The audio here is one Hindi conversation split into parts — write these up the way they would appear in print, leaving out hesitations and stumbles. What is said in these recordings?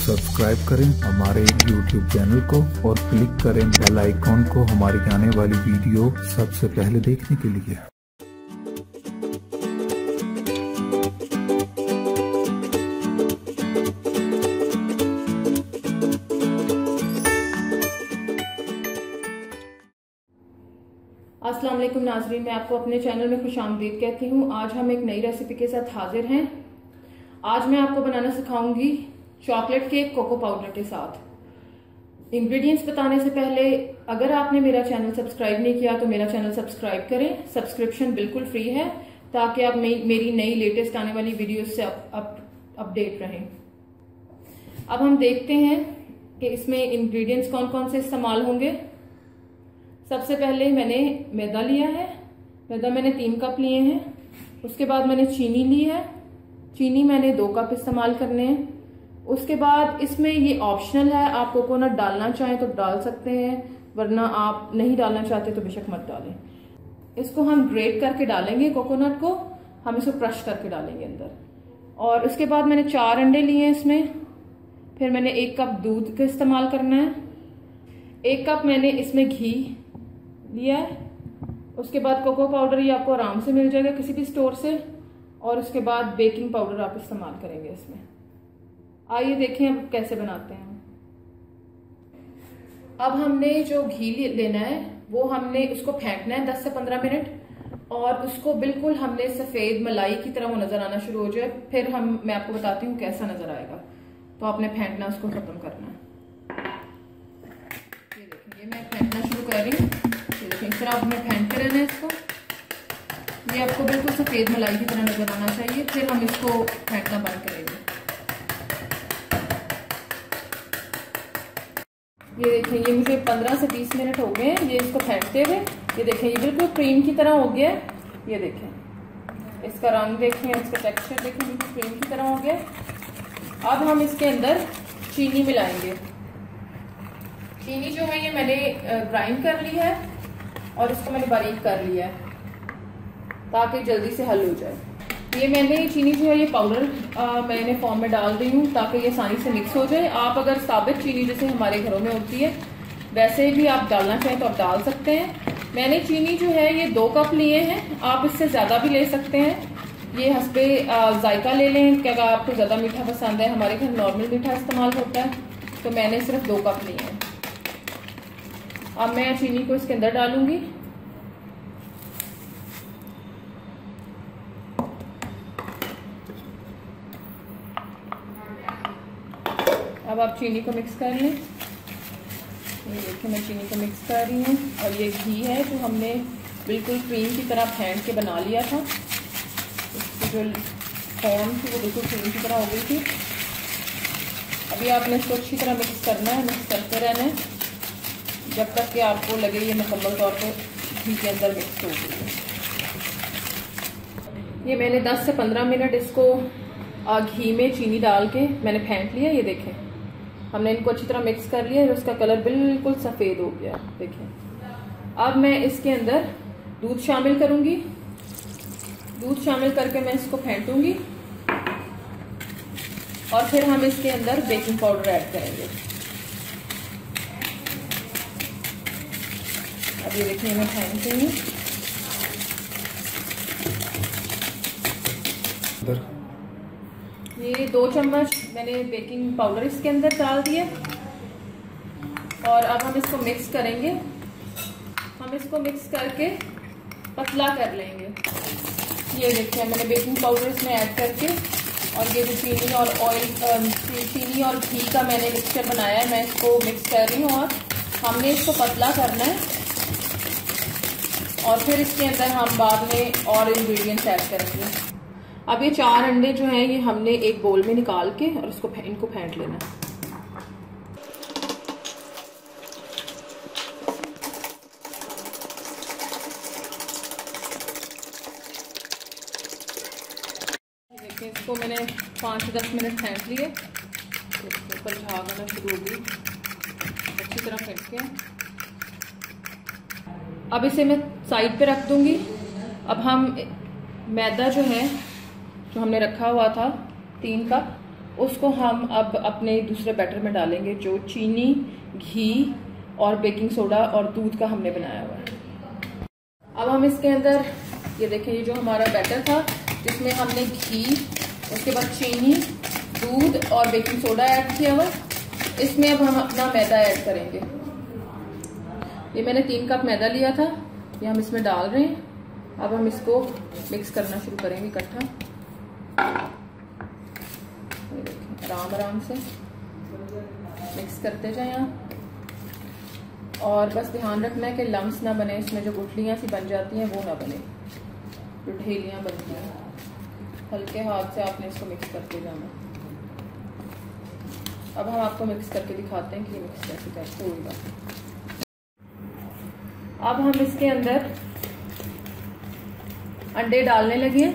सब्सक्राइब करें हमारे YouTube चैनल को और क्लिक करें बेल आइकॉन को हमारी आने वाली वीडियो सबसे पहले देखने के लिए। अस्सलाम वालेकुम नाज़रीन, मैं आपको अपने चैनल में खुशामदीद कहती हूँ। आज हम एक नई रेसिपी के साथ हाजिर हैं। आज मैं आपको बनाना सिखाऊंगी चॉकलेट केक कोको पाउडर के साथ। इंग्रेडिएंट्स बताने से पहले अगर आपने मेरा चैनल सब्सक्राइब नहीं किया तो मेरा चैनल सब्सक्राइब करें। सब्सक्रिप्शन बिल्कुल फ्री है ताकि आप मेरी नई लेटेस्ट आने वाली वीडियोस से अपडेट रहें। अब हम देखते हैं कि इसमें इंग्रेडिएंट्स कौन कौन से इस्तेमाल होंगे। सबसे पहले मैंने मैदा लिया है। मैदा मैंने 3 कप लिए हैं। उसके बाद मैंने चीनी ली है। चीनी मैंने 2 कप इस्तेमाल करने हैं। उसके बाद इसमें ये ऑप्शनल है, आप कोकोनट डालना चाहें तो डाल सकते हैं, वरना आप नहीं डालना चाहते तो बेशक मत डालें। इसको हम ग्रेट करके डालेंगे। कोकोनट को हम इसको क्रश करके डालेंगे अंदर। और उसके बाद मैंने 4 अंडे लिए हैं इसमें। फिर मैंने 1 कप दूध का इस्तेमाल करना है। 1 कप मैंने इसमें घी लिया है। उसके बाद कोको पाउडर ये आपको आराम से मिल जाएगा किसी भी स्टोर से। और उसके बाद बेकिंग पाउडर आप इस्तेमाल करेंगे इसमें। आइए देखें अब कैसे बनाते हैं। अब हमने जो घी लेना है वो हमने उसको फेंटना है 10 से 15 मिनट, और उसको बिल्कुल हमने सफेद मलाई की तरह वो नजर आना शुरू हो जाए। फिर मैं आपको बताती हूँ कैसा नजर आएगा। तो आपने फेंटना उसको खत्म करना है। ये देखिए, ये मैं फेंटना शुरू कर रही हूँ। इस तरह आपने फेंटते रहना है इसको। ये आपको बिल्कुल सफेद मलाई की तरह नजर आना चाहिए। फिर हम इसको फेंटना बंद करेंगे। ये देखिए, ये मुझे 15 से 20 मिनट हो गए ये इसको फेंटते हुए। ये देखें, ये बिल्कुल क्रीम की तरह हो गया है। ये देखें, इसका रंग देखें, इसका टेक्सचर देखें, बिल्कुल क्रीम की तरह हो गया। अब हम इसके अंदर चीनी मिलाएंगे। चीनी जो है ये मैंने ग्राइंड कर ली है और इसको मैंने बारीक कर लिया है ताकि जल्दी से हल हो जाए। ये मैंने चीनी जो है ये पाउडर मैंने फॉर्म में डाल दी हूँ ताकि ये आसानी से मिक्स हो जाए। आप अगर साबित चीनी जैसे हमारे घरों में होती है वैसे भी आप डालना चाहें तो आप डाल सकते हैं। मैंने चीनी जो है ये 2 कप लिए हैं। आप इससे ज़्यादा भी ले सकते हैं। ये हस्बे जायका ले लें कि अगर आपको ज़्यादा मीठा पसंद है। हमारे घर नॉर्मल मीठा इस्तेमाल होता है तो मैंने सिर्फ 2 कप लिए हैं। अब मैं चीनी को इसके अंदर डालूंगी। अब आप चीनी को मिक्स कर लें। ये देखिए, मैं चीनी को मिक्स कर रही हूँ। और ये घी है जो हमने बिल्कुल क्रीम की तरह फेंट के बना लिया था। इसकी जो फॉर्म थी वो बिल्कुल क्रीम की तरह हो गई थी। अभी आपने इसको अच्छी तरह मिक्स करना है, मिक्स करते रहना है जब तक कि आपको लगे ये मुकम्मल तौर पे घी के अंदर मिक्स हो गई है। ये मैंने 10 से 15 मिनट इसको घी में चीनी डाल के मैंने फेंट लिया। ये देखें, हमने इनको अच्छी तरह मिक्स कर लिया है। उसका कलर बिल्कुल सफ़ेद हो गया। देखें, अब मैं इसके अंदर दूध शामिल करूंगी। दूध शामिल करके मैं इसको फेंटूंगी और फिर हम इसके अंदर बेकिंग पाउडर ऐड करेंगे। अब ये देखिए, मैं फेंट रही हूँ। ये 2 चम्मच मैंने बेकिंग पाउडर इसके अंदर डाल दिया। और अब हम इसको मिक्स करेंगे। हम इसको मिक्स करके पतला कर लेंगे। ये देखिए, मैंने बेकिंग पाउडर इसमें ऐड करके और ये जो चीनी और चीनी और घी का मैंने मिक्सचर बनाया है मैं इसको मिक्स कर रही हूँ। और हमने इसको पतला करना है और फिर इसके अंदर हम बाद में और इंग्रेडिएंट्स ऐड करेंगे। अब ये 4 अंडे जो हैं ये हमने एक बोल में निकाल के और इनको फेंट लेना। देखिए, इसको मैंने 5 से 10 मिनट फेंट लिए। ऊपर झाग आना शुरू हो गई। अच्छी तरह फेंट के अब इसे मैं साइड पे रख दूंगी। अब हम मैदा जो है जो हमने रखा हुआ था 3 कप उसको हम अब अपने दूसरे बैटर में डालेंगे, जो चीनी, घी और बेकिंग सोडा और दूध का हमने बनाया हुआ है। अब हम इसके अंदर ये देखें, ये जो हमारा बैटर था जिसमें हमने घी, उसके बाद चीनी, दूध और बेकिंग सोडा ऐड किया हुआ, इसमें अब हम अपना मैदा ऐड करेंगे। ये मैंने 3 कप मैदा लिया था, ये हम इसमें डाल रहे हैं। अब हम इसको मिक्स करना शुरू करेंगे इकट्ठा। आराम आराम से मिक्स करते जाएं आप, और बस ध्यान रखना है कि लम्स ना बने, इसमें जो गुठलियाँ सी बन जाती हैं वो ना बने, जो ढेलियाँ बनती हैं। हल्के हाथ से आपने इसको मिक्स करते जाना। अब हम आपको मिक्स करके दिखाते हैं कि ये मिक्स कैसे करते होगा। अब हम इसके अंदर अंडे डालने लगे।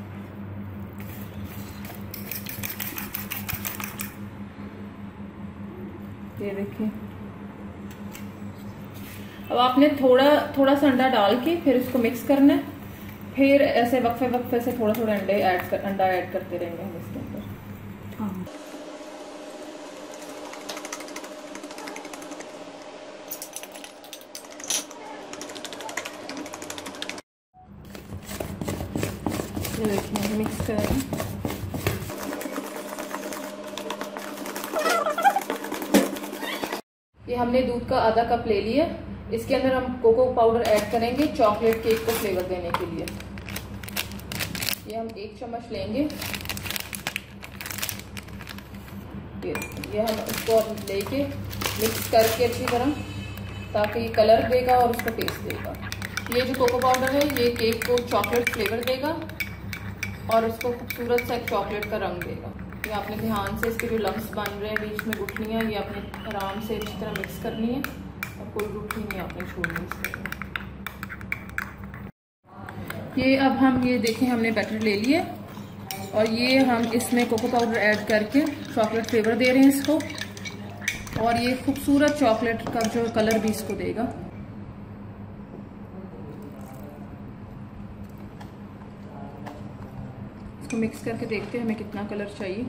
ये देखिए, अब आपने थोड़ा सा अंडा डाल के फिर इसको मिक्स करना है। फिर ऐसे वक्फे से थोड़ा अंडा ऐड करते रहेंगे हम इसके अंदर। ये देखिए, मिक्स करें। ये हमने दूध का आधा कप ले लिया। इसके अंदर हम कोको पाउडर ऐड करेंगे चॉकलेट केक को फ्लेवर देने के लिए। ये हम 1 चम्मच लेंगे। ये हम इसको लेके मिक्स करके अच्छी तरह, ताकि ये कलर देगा और उसको टेस्ट देगा। ये जो कोको पाउडर है ये केक को चॉकलेट फ्लेवर देगा और इसको खूबसूरत सा एक चॉकलेट का रंग देगा। ये आपने ध्यान से इसके जो लम्स बन रहे हैं बीच में गुठलियाँ, ये आपने आराम से अच्छी तरह मिक्स करनी है और कोई गुठली नहीं आपने छोड़नी इसके। ये अब हम ये देखें, हमने बैटर ले लिए और ये हम इसमें कोको पाउडर ऐड करके चॉकलेट फ्लेवर दे रहे हैं इसको, और ये खूबसूरत चॉकलेट का जो कलर भी इसको देगा। इसको मिक्स करके देखते हैं हमें कितना कलर चाहिए।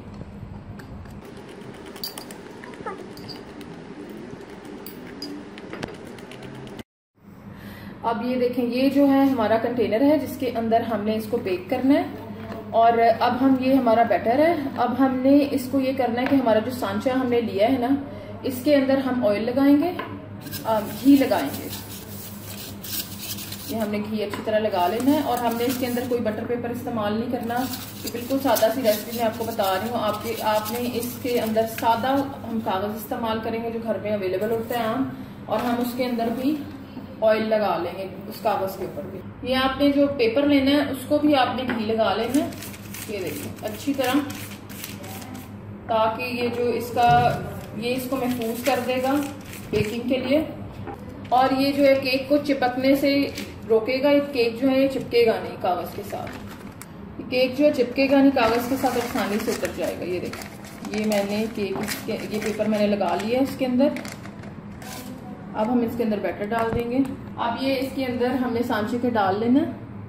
अब ये देखें, ये जो है हमारा कंटेनर है जिसके अंदर हमने इसको बेक करना है। और अब हम, ये हमारा बैटर है, अब हमने इसको ये करना है कि हमारा जो सांचा हमने लिया है ना, इसके अंदर हम ऑयल लगाएंगे, घी लगाएंगे। ये हमने घी अच्छी तरह लगा लेना है और हमने इसके अंदर कोई बटर पेपर इस्तेमाल नहीं करना। ये बिल्कुल सादा सी रेसिपी मैं आपको बता रही हूँ। आपने इसके अंदर सादा हम कागज इस्तेमाल करेंगे जो घर में अवेलेबल होता है आम, और हम उसके अंदर भी ऑयल लगा लेंगे उस कागज के ऊपर भी। ये आपने जो पेपर लेना है उसको भी आपने घी लगा लेना है, ये देखिए अच्छी तरह, ताकि ये जो ये इसको महफूज कर देगा बेकिंग के लिए। और ये जो है केक को चिपकने से रोकेगा। ये केक जो है ये चिपकेगा नहीं कागज के साथ। केक जो है चिपकेगा नहीं कागज के साथ, आसानी से उतर जाएगा। ये देखिए, ये मैंने ये पेपर मैंने लगा लिया है इसके अंदर। अब हम इसके अंदर बैटर डाल देंगे। अब ये इसके अंदर हमने सांचे के डाल लेना।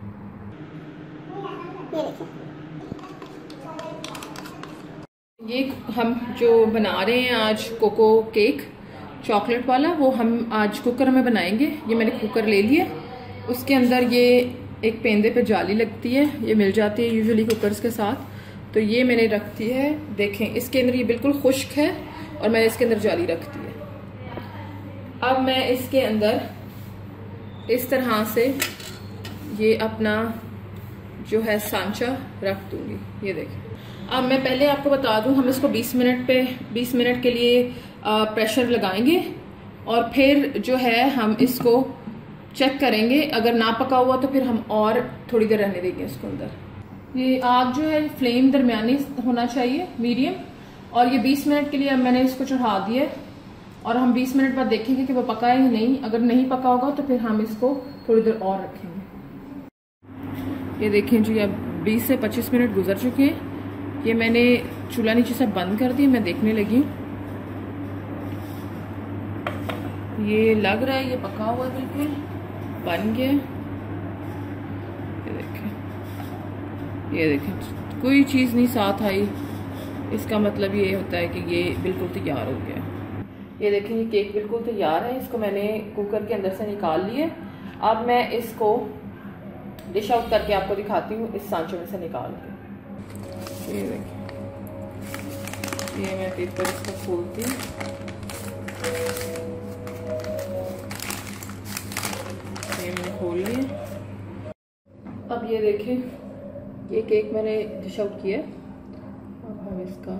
ये हम जो बना रहे हैं आज कोको केक चॉकलेट वाला, वो हम आज कुकर में बनाएंगे। ये मैंने कुकर ले लिया, उसके अंदर ये एक पेंदे पे जाली लगती है, ये मिल जाती है यूजुअली कुकर्स के साथ। तो ये मैंने रखती है, देखें इसके अंदर ये बिल्कुल खुश्क है और मैंने इसके अंदर जाली रखती है। अब मैं इसके अंदर इस तरह से ये अपना जो है सांचा रख दूंगी। ये देखें, अब मैं पहले आपको बता दूं, हम इसको 20 मिनट के लिए प्रेशर लगाएंगे और फिर जो है हम इसको चेक करेंगे। अगर ना पका हुआ तो फिर हम और थोड़ी देर रहने देंगे इसको अंदर। ये आग जो है फ्लेम दरमियानी होना चाहिए, मीडियम। और ये 20 मिनट के लिए अब मैंने इसको चढ़ा दिया और हम 20 मिनट बाद देखेंगे कि वो पका है या नहीं। अगर नहीं पका होगा तो फिर हम इसको थोड़ी देर और रखेंगे। ये देखें जी, अब 20 से 25 मिनट गुजर चुके हैं। ये मैंने चूल्हा नीचे से बंद कर दिया, मैं देखने लगी हूँ। ये लग रहा है ये पका हुआ है, बिल्कुल बन गया। ये देखें कोई चीज़ नहीं साथ आई, इसका मतलब ये होता है कि ये बिल्कुल तैयार हो गया। ये देखें, ये केक बिल्कुल तैयार है। इसको मैंने कुकर के अंदर से निकाल लिए। अब मैं इसको डिश आउट करके आपको दिखाती हूँ इस सांचे में से निकाल के। ये देखिए, ये मैं पेपर इसको खोलती हूँ। ये मैंने खोल लिया। अब ये देखें, ये केक मैंने डिश आउट किया। अब हम इसका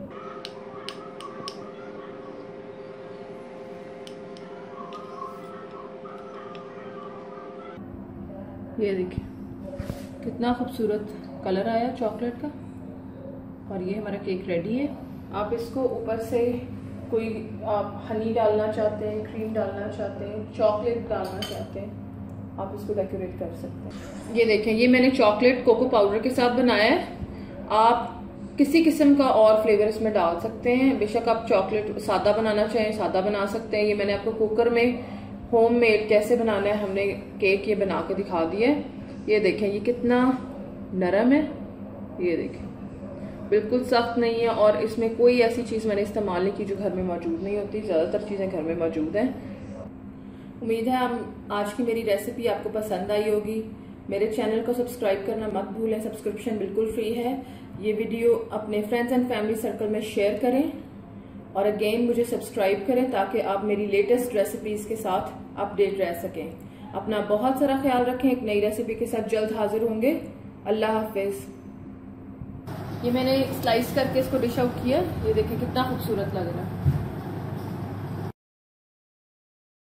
ये देखिए कितना खूबसूरत कलर आया चॉकलेट का। और ये हमारा केक रेडी है। आप इसको ऊपर से कोई आप हनी डालना चाहते हैं, क्रीम डालना चाहते हैं, चॉकलेट डालना चाहते हैं, आप इसको डेकोरेट कर सकते हैं। ये देखें, ये मैंने चॉकलेट कोको पाउडर के साथ बनाया है। आप किसी किस्म का और फ्लेवर इसमें डाल सकते हैं। बेशक आप चॉकलेट सादा बनाना चाहें सादा बना सकते हैं। ये मैंने आपको कुकर में होममेड कैसे बनाना है हमने केक ये बना के दिखा दिया है। ये देखें, ये कितना नरम है। ये देखें, बिल्कुल सख्त नहीं है और इसमें कोई ऐसी चीज़ मैंने इस्तेमाल नहीं की जो घर में मौजूद नहीं होती। ज़्यादातर चीज़ें घर में मौजूद हैं। उम्मीद है आज की मेरी रेसिपी आपको पसंद आई होगी। मेरे चैनल को सब्सक्राइब करना मत भूलें, सब्सक्रिप्शन बिल्कुल फ्री है। ये वीडियो अपने फ्रेंड्स एंड फैमिली सर्कल में शेयर करें और अगेन मुझे सब्सक्राइब करें ताकि आप मेरी लेटेस्ट रेसिपीज के साथ अपडेट रह सकें। अपना बहुत सारा ख्याल रखें। एक नई रेसिपी के साथ जल्द हाजिर होंगे। अल्लाह हाफिज। ये मैंने स्लाइस करके इसको डिश आउट किया। ये देखिए कितना खूबसूरत लग रहा है।